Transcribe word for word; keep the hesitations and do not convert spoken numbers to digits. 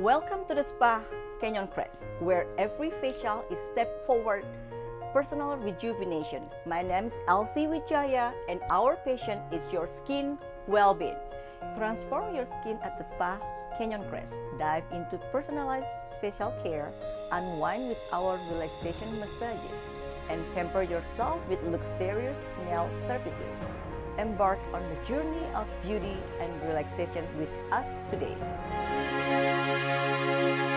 Welcome to the spa Canyon Crest, where every facial is step forward personal rejuvenation. My name is Elsie Wijaya and our patient is your skin well-being. Transform your skin at the spa Canyon Crest. Dive into personalized facial care, unwind with our relaxation massages, and pamper yourself with luxurious nail services. Embark on the journey of beauty and relaxation with us today.